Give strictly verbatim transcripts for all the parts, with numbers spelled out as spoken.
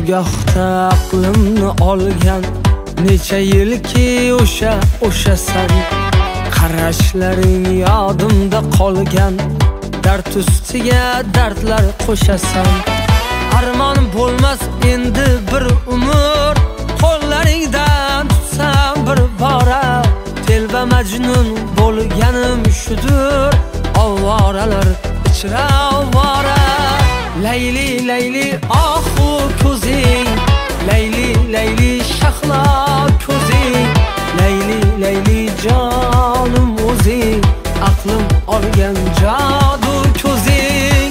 gohda aqlimni olgan, necha yilki o'sha o'shasan. Qarashlaring yodimda qolgan, dard ustiga dardlar qo'shasan. Armon bo'lmas endi bir umr, qo'llaringdan tutsam bir bora. Telba Majnun bo'lganim shudur, ovoralar ichra ovora. Layli layli ohu ko'zing, layli layli shahlo ko'zing, layli layli jonim o'zing, aqlim olgan jodu ko'zing.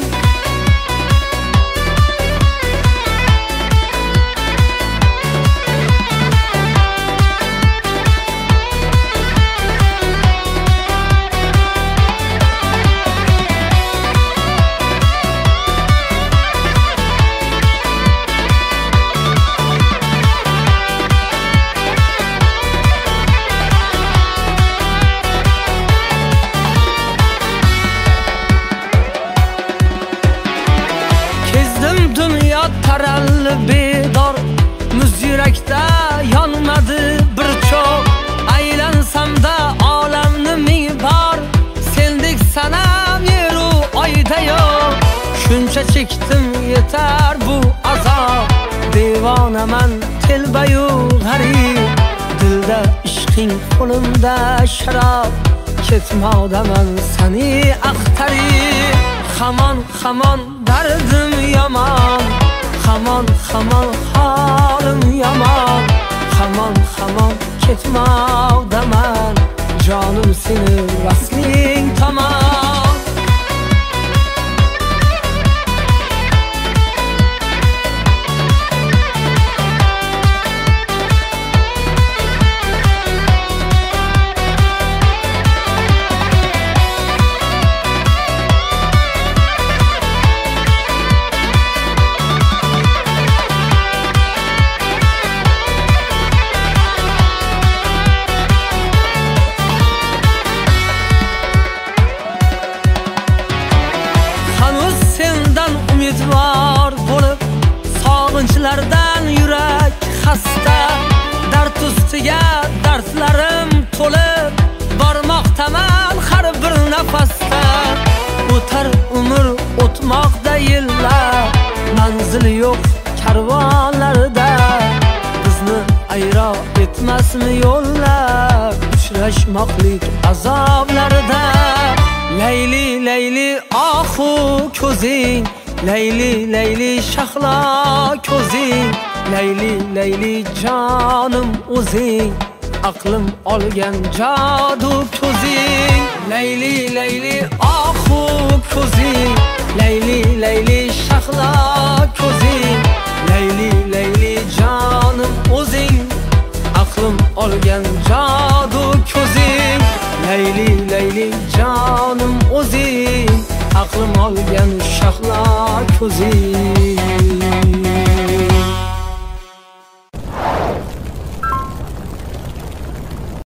Taralli bedor, muz yurakda yonmadi bir cho'q. Aylansam-da olamni ming bor, sendek sanam yeru oyda yo'q. Shuncha chekdim yetar bu azob, devonaman telbayu g'arib. Dilda ishqing, qo'limda sharob, ketmoqdaman seni axtarib. Hamon hamon dardim yomon, hamon hamon holim yomon, hamon hamon ketmoqdaman jonim seni vasling tomon. Umidvor bo'lib, sog'inchlardan yurak xasta. Dard ustiga dardlarim to'lib, bormoqdaman har bir nafasda. O'tar umr, o'tmoqda yillar, manzili yo'q karvonlarda. Bizni ayro etmasmi yo'llar, uchrashmoqlik azoblarda. Layli layli ohu ko'zing, layli layli shahlo ko'zing, layli layli jonim o'zing, aqlim olgan jodu ko'zing. Layli layli ohu ko'zing, layli layli shahlo ko'zing, layli layli jonim o'zing, aqlim olgan jodu ko'zing. Layli layli jonim o'zing, aqlim olgan shahlo ko'zing.